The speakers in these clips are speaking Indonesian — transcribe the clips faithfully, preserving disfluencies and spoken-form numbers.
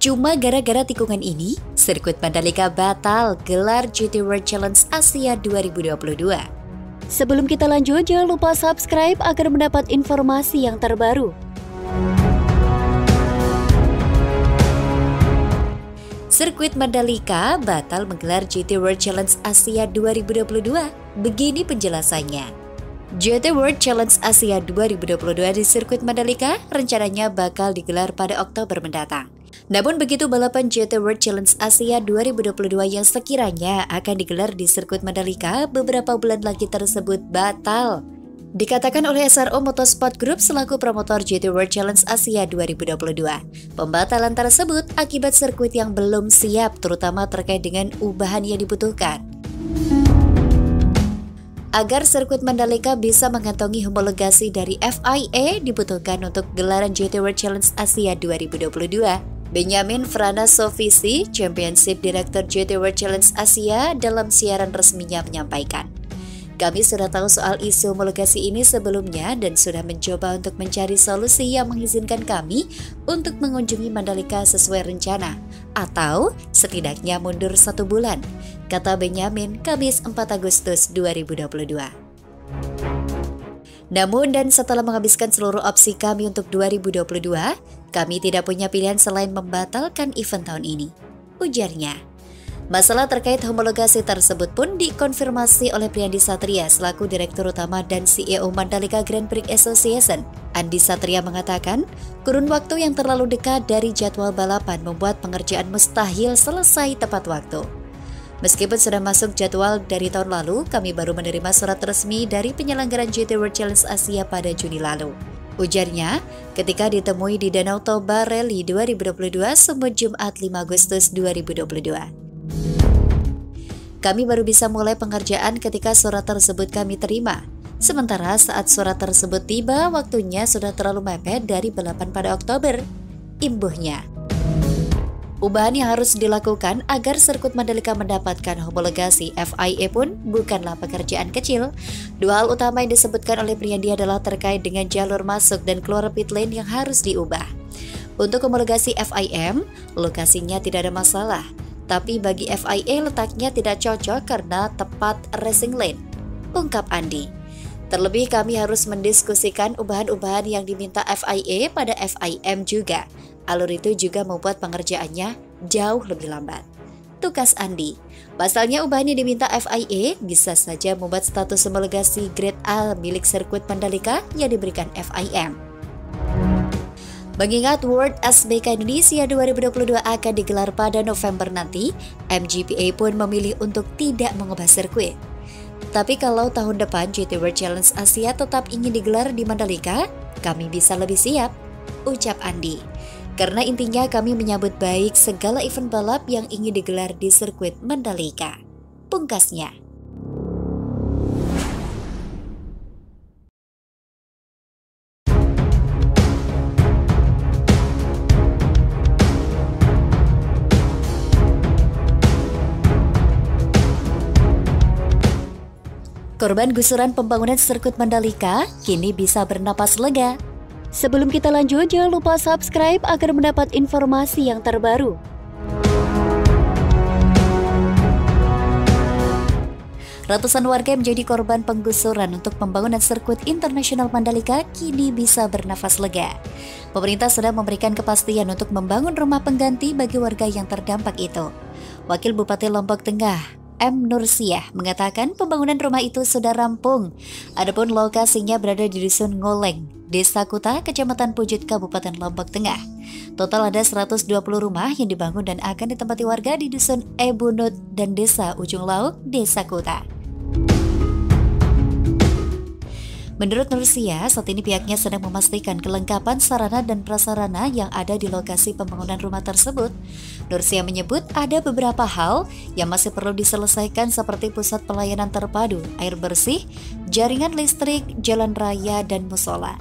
Cuma gara-gara tikungan ini, sirkuit Mandalika batal gelar G T World Challenge Asia dua ribu dua puluh dua. Sebelum kita lanjut, jangan lupa subscribe agar mendapat informasi yang terbaru. Sirkuit Mandalika batal menggelar G T World Challenge Asia dua ribu dua puluh dua. Begini penjelasannya. G T World Challenge Asia dua ribu dua puluh dua di sirkuit Mandalika rencananya bakal digelar pada Oktober mendatang. Namun begitu balapan G T World Challenge Asia dua ribu dua puluh dua yang sekiranya akan digelar di sirkuit Mandalika beberapa bulan lagi tersebut batal. Dikatakan oleh S R O Motorsport Group selaku promotor G T World Challenge Asia dua ribu dua puluh dua. Pembatalan tersebut akibat sirkuit yang belum siap terutama terkait dengan ubahan yang dibutuhkan. Agar sirkuit Mandalika bisa mengantongi homologasi dari F I A dibutuhkan untuk gelaran G T World Challenge Asia dua ribu dua puluh dua. Benjamin Franasovisi, Championship Director G T World Challenge Asia dalam siaran resminya menyampaikan, "Kami sudah tahu soal isu homologasi ini sebelumnya dan sudah mencoba untuk mencari solusi yang mengizinkan kami untuk mengunjungi Mandalika sesuai rencana, atau setidaknya mundur satu bulan," kata Benjamin Kamis empat Agustus dua ribu dua puluh dua. Namun dan setelah menghabiskan seluruh opsi kami untuk dua ribu dua puluh dua, kami tidak punya pilihan selain membatalkan event tahun ini, ujarnya. Masalah terkait homologasi tersebut pun dikonfirmasi oleh Priyandi Satria selaku Direktur Utama dan C E O Mandalika Grand Prix Association. Andi Satria mengatakan, kurun waktu yang terlalu dekat dari jadwal balapan membuat pengerjaan mustahil selesai tepat waktu. Meskipun sudah masuk jadwal dari tahun lalu, kami baru menerima surat resmi dari penyelenggaraan G T World Challenge Asia pada Juni lalu. Ujarnya, ketika ditemui di Danau Toba Rally dua ribu dua puluh dua semut Jumat lima Agustus dua ribu dua puluh dua. Kami baru bisa mulai pengerjaan ketika surat tersebut kami terima. Sementara saat surat tersebut tiba, waktunya sudah terlalu mepet dari balapan pada Oktober, imbuhnya. Ubahan yang harus dilakukan agar sirkuit Mandalika mendapatkan homologasi F I A pun bukanlah pekerjaan kecil. Dua hal utama yang disebutkan oleh Priyandi adalah terkait dengan jalur masuk dan keluar pit lane yang harus diubah. Untuk homologasi F I M, lokasinya tidak ada masalah. Tapi bagi F I A letaknya tidak cocok karena tepat racing lane, ungkap Andi. Terlebih kami harus mendiskusikan ubahan-ubahan yang diminta F I A pada F I M juga. Alur itu juga membuat pengerjaannya jauh lebih lambat, tukas Andi. Pasalnya ubahan yang diminta F I A bisa saja membuat status homologasi grade A milik sirkuit Mandalika yang diberikan F I M. Mengingat World S B K Indonesia dua ribu dua puluh dua akan digelar pada November nanti, M G P A pun memilih untuk tidak mengubah sirkuit. Tapi kalau tahun depan G T World Challenge Asia tetap ingin digelar di Mandalika, kami bisa lebih siap, ucap Andi. Karena intinya kami menyambut baik segala event balap yang ingin digelar di sirkuit Mandalika, pungkasnya. Korban gusuran pembangunan sirkuit Mandalika kini bisa bernapas lega. Sebelum kita lanjut, jangan lupa subscribe agar mendapat informasi yang terbaru. Ratusan warga yang menjadi korban penggusuran untuk pembangunan sirkuit internasional Mandalika kini bisa bernafas lega. Pemerintah sudah memberikan kepastian untuk membangun rumah pengganti bagi warga yang terdampak itu. Wakil Bupati Lombok Tengah, M. Nursiah, mengatakan pembangunan rumah itu sudah rampung. Adapun lokasinya berada di Dusun Ngoleng, Desa Kuta, Kecamatan Pujut, Kabupaten Lombok Tengah. Total ada seratus dua puluh rumah yang dibangun dan akan ditempati warga di Dusun Ebunut dan Desa Ujung Lauk, Desa Kuta. Menurut Nursiah, saat ini pihaknya sedang memastikan kelengkapan sarana dan prasarana yang ada di lokasi pembangunan rumah tersebut. Nursiah menyebut ada beberapa hal yang masih perlu diselesaikan seperti pusat pelayanan terpadu, air bersih, jaringan listrik, jalan raya, dan musola.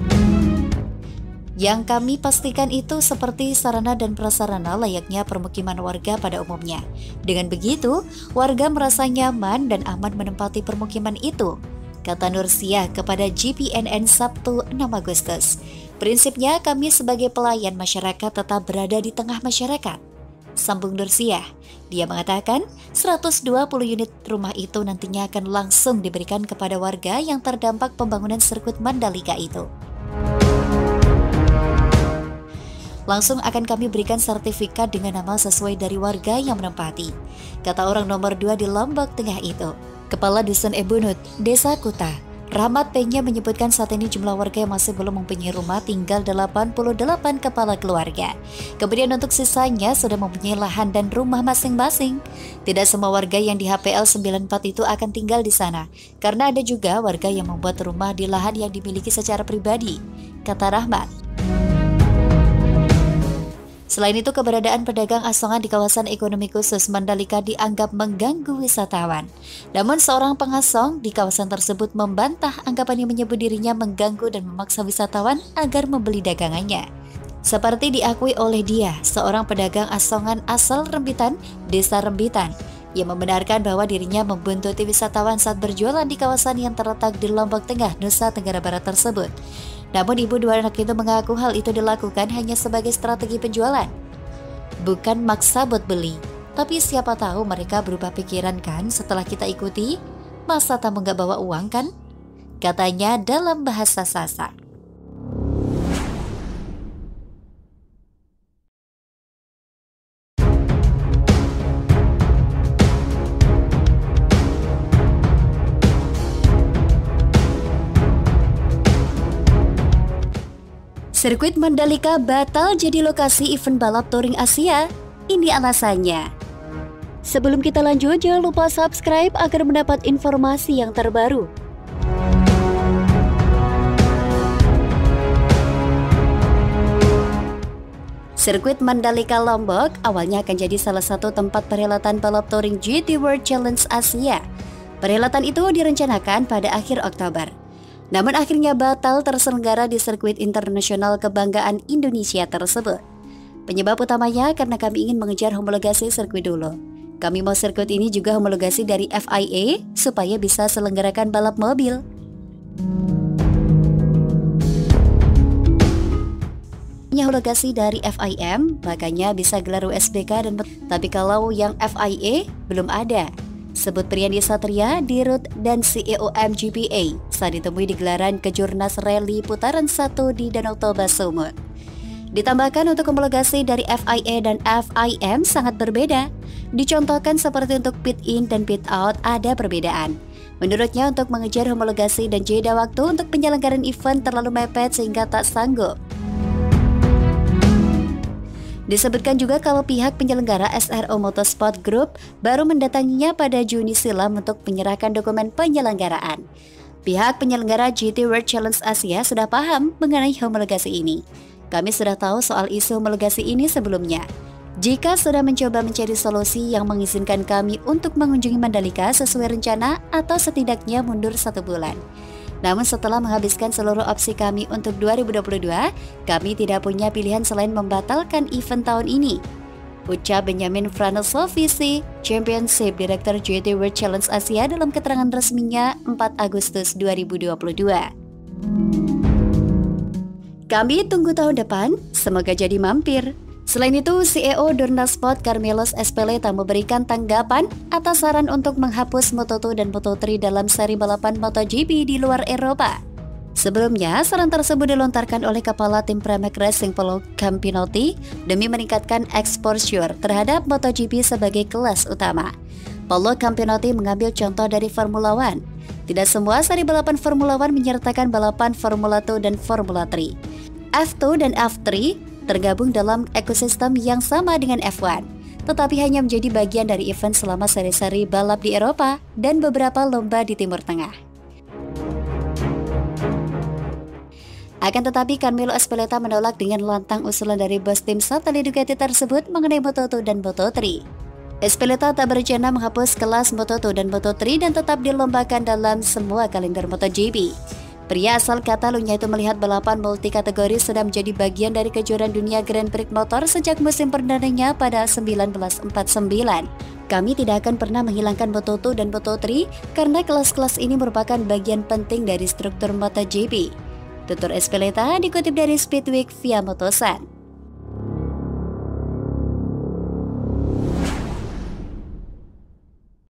Yang kami pastikan itu seperti sarana dan prasarana layaknya permukiman warga pada umumnya. Dengan begitu, warga merasa nyaman dan aman menempati permukiman itu, kata Nursiah kepada G P N N Sabtu enam Agustus. Prinsipnya kami sebagai pelayan masyarakat tetap berada di tengah masyarakat, sambung Nursiah. Dia mengatakan seratus dua puluh unit rumah itu nantinya akan langsung diberikan kepada warga yang terdampak pembangunan sirkuit Mandalika itu. Langsung akan kami berikan sertifikat dengan nama sesuai dari warga yang menempati, kata orang nomor dua di Lombok Tengah itu. Kepala Dusun Ebunut, Desa Kuta, Rahmat Penya menyebutkan saat ini jumlah warga yang masih belum mempunyai rumah tinggal delapan puluh delapan kepala keluarga. Kemudian untuk sisanya sudah mempunyai lahan dan rumah masing-masing. Tidak semua warga yang di H P L sembilan puluh empat itu akan tinggal di sana, karena ada juga warga yang membuat rumah di lahan yang dimiliki secara pribadi, kata Rahmat. Selain itu, keberadaan pedagang asongan di kawasan ekonomi khusus Mandalika dianggap mengganggu wisatawan. Namun seorang pengasong di kawasan tersebut membantah anggapan yang menyebut dirinya mengganggu dan memaksa wisatawan agar membeli dagangannya. Seperti diakui oleh dia, seorang pedagang asongan asal Rembitan, Desa Rembitan, yang membenarkan bahwa dirinya membuntuti wisatawan saat berjualan di kawasan yang terletak di Lombok Tengah, Nusa Tenggara Barat tersebut. Namun ibu dua anak itu mengaku hal itu dilakukan hanya sebagai strategi penjualan, bukan maksa buat beli. Tapi siapa tahu mereka berubah pikiran kan setelah kita ikuti. Masa tamu gak bawa uang kan? Katanya dalam bahasa Sasak. Sirkuit Mandalika batal jadi lokasi event balap touring Asia. Ini alasannya. Sebelum kita lanjut, jangan lupa subscribe agar mendapat informasi yang terbaru. Sirkuit Mandalika Lombok awalnya akan jadi salah satu tempat perhelatan balap touring G T World Challenge Asia. Perhelatan itu direncanakan pada akhir Oktober. Namun akhirnya batal terselenggara di sirkuit internasional kebanggaan Indonesia tersebut. Penyebab utamanya karena kami ingin mengejar homologasi sirkuit dulu. Kami mau sirkuit ini juga homologasi dari F I A supaya bisa selenggarakan balap mobil. Homologasi dari F I M, makanya bisa gelar U S B K dan tapi kalau yang F I A belum ada. Sebut Priyandi Satria, Dirut, dan C E O M G P A saat ditemui di gelaran Kejurnas Rally Putaran satu di Danau Toba, Sumut. Ditambahkan untuk homologasi dari F I A dan F I M sangat berbeda. Dicontohkan seperti untuk pit in dan pit out ada perbedaan. Menurutnya untuk mengejar homologasi dan jeda waktu untuk penyelenggaraan event terlalu mepet sehingga tak sanggup. Disebutkan juga kalau pihak penyelenggara S R O Motorsport Group baru mendatanginya pada Juni silam untuk menyerahkan dokumen penyelenggaraan. Pihak penyelenggara G T World Challenge Asia sudah paham mengenai homologasi ini. Kami sudah tahu soal isu homologasi ini sebelumnya. Jika sudah mencoba mencari solusi yang mengizinkan kami untuk mengunjungi Mandalika sesuai rencana atau setidaknya mundur satu bulan. Namun setelah menghabiskan seluruh opsi kami untuk dua ribu dua puluh dua, kami tidak punya pilihan selain membatalkan event tahun ini. Ucap Benjamin Franosovisi, Championship Director G T World Challenge Asia dalam keterangan resminya empat Agustus dua ribu dua puluh dua. Kami tunggu tahun depan, semoga jadi mampir. Selain itu, C E O Dorna Sport Carmelos Espeleta memberikan tanggapan atas saran untuk menghapus Moto dua dan Moto tiga dalam seri balapan MotoGP di luar Eropa. Sebelumnya, saran tersebut dilontarkan oleh Kepala Tim Pramac Racing Paolo Campinotti demi meningkatkan exposure terhadap MotoGP sebagai kelas utama. Paolo Campinotti mengambil contoh dari Formula One. Tidak semua seri balapan Formula One menyertakan balapan Formula dua dan Formula tiga. F dua dan F tiga tergabung dalam ekosistem yang sama dengan F satu, tetapi hanya menjadi bagian dari event selama seri-seri balap di Eropa dan beberapa lomba di Timur Tengah. Akan tetapi, Carmelo Espeleta menolak dengan lantang usulan dari bos tim satelit Ducati tersebut mengenai Moto dua dan Moto tiga. Espeleta tak berencana menghapus kelas Moto dua dan Moto tiga dan tetap dilombakan dalam semua kalender MotoGP. Pria asal Catalunya itu melihat balapan multi kategori sudah menjadi bagian dari kejuaraan dunia Grand Prix motor sejak musim perdananya pada seribu sembilan ratus empat puluh sembilan. Kami tidak akan pernah menghilangkan Moto dua dan Moto tiga karena kelas-kelas ini merupakan bagian penting dari struktur MotoGP. Tutur Espeleta dikutip dari Speedweek via Motosan.